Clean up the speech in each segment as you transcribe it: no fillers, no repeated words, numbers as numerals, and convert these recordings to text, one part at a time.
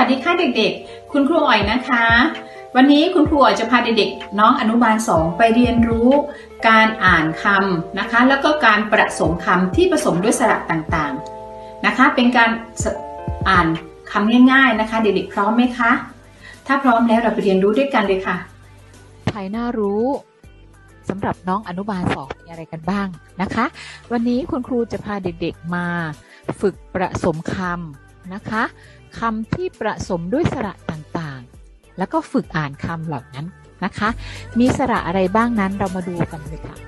ดีค่ะเด็กๆคุณครูอ๋อยนะคะวันนี้คุณครูอ๋อยจะพาเด็กๆน้องอนุบาล2ไปเรียนรู้การอ่านคำนะคะแล้วก็การประสมคำที่ผสมด้วยสระต่างๆนะคะเป็นการอ่านคำง่ายๆนะคะเด็กๆพร้อมไหมคะถ้าพร้อมแล้วเราไปเรียนรู้ด้วยกันเลยค่ะไทยน่ารู้สำหรับน้องอนุบาล2มีอะไรกันบ้างนะคะวันนี้คุณครูจะพาเด็กๆมาฝึกประสมคำนะคะคำที่ประสมด้วยสระต่างๆแล้วก็ฝึกอ่านคำเหล่านั้นนะคะมีสระอะไรบ้างนั้นเรามาดูกันเลยค่ะ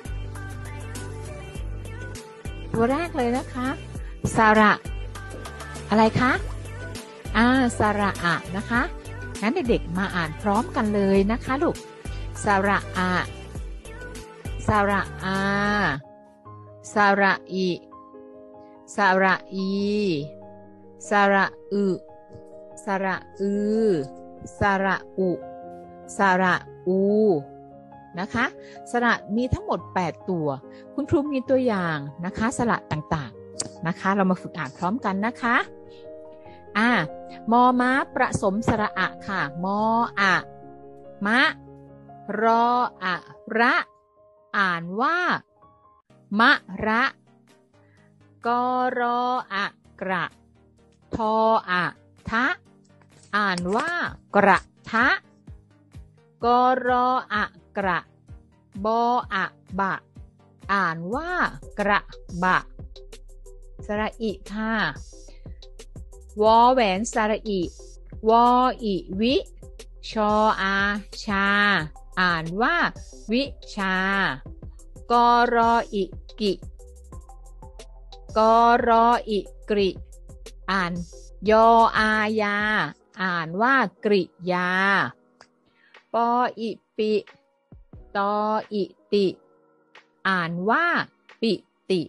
ตัวแรกเลยนะคะสระอะไรคะสระอะนะคะงั้นเด็กๆมาอ่านพร้อมกันเลยนะคะลูกสระอะสระอาสระอิสระอีสระอึสระอือสระอุสระอูนะคะสระมีทั้งหมด8ตัวคุณครูมีตัวอย่างนะคะสระต่างๆนะคะเรามาฝึกอ่านพร้อมกันนะคะมอม้าประสมสระอะค่ะมออะมะรออะระอ่านว่ามะระกรออะกระทออะทะอ่านว่ากระทะกรออะกระบออะบะอ่านว่ากระบะสระอิค่ะวอแหวนสระอิวออิวิชออาชาอ่านว่าวิชากรออิกิกรออิกริอ่านยออายาอ่านว่ากริยาปออิปิตออิติอ่านว่าปิติ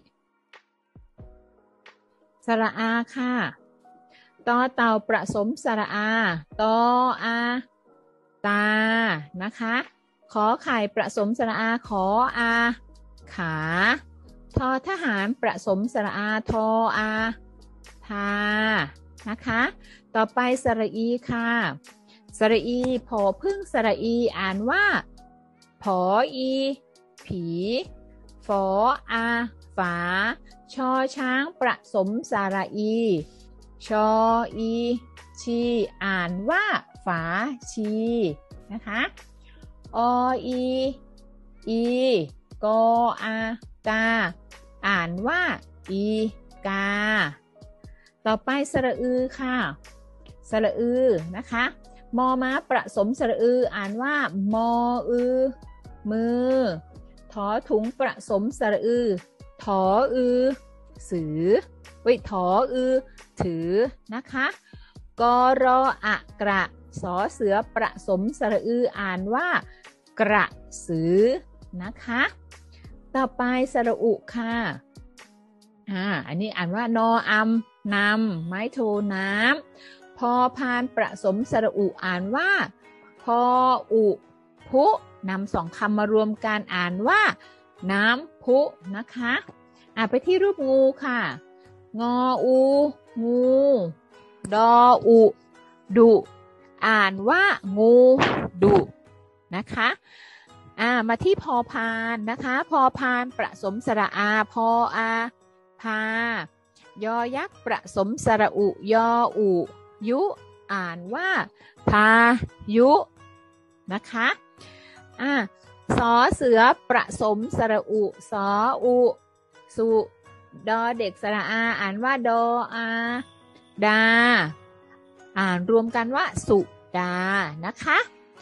สระอาค่ะตอเต่าประสมสระอาตออาตานะคะขอไข่ประสมสระอาขออาขาทอทหารประสมสระอาทออาทานะคะต่อไปสระอีค่ะสระอีผอพึ่งสระอีอ่านว่าผออีผีฝออาฝาชอช้างประสมสระอีชออีชีอ่านว่าฝาชีนะคะออีอีกอากาอ่านว่าอีกาต่อไปสระอือค่ะสระอือนะคะมอม้าประสมสระอืออ่านว่ามออือมือถอถุงประสมสระอือถออือสือถออือถือนะคะกรออะกระสอเสือประสมสระอืออ่านว่ากระสือนะคะต่อไปสระอุค่ะอันนี้อ่านว่านออัมนำไม้โทน้ำพอพานประสมสระอุอ่านว่าพออุพุนำ2คำมารวมกันอ่านว่าน้ำพุนะคะไปที่รูปงูค่ะงออูงูดออุดุอ่านว่างูดุนะคะมาที่พอพานนะคะพอพานประสมสระอาพออาพายอยักษ์ประสมสระอุยออุยุอ่านว่าพายุนะคะสอเสือประสมสระอุสออุสุดอเด็กสระอาอ่านว่าดออาดาอ่านรวมกันว่าสุดานะคะ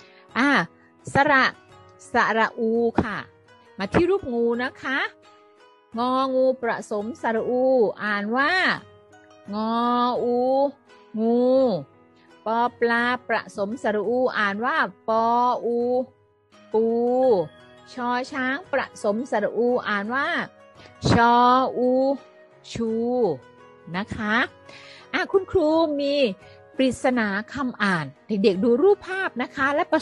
สระอูค่ะมาที่รูปงูนะคะงองูประสมสระอูอ่านว่างออูงูปอปลาประสมสระอูอ่านว่าปออูปูชอช้างประสมสระอูอ่านว่าชออูชูนะคะคุณครูมีปริศนาคำอ่านเด็กๆดูรูปภาพนะคะและ